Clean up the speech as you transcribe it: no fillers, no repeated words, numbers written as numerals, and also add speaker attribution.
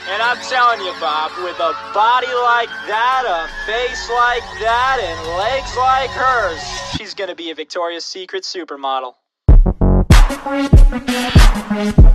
Speaker 1: And I'm telling you, Bob, with a body like that, a face like that, and legs like hers, she's gonna be a Victoria's Secret supermodel.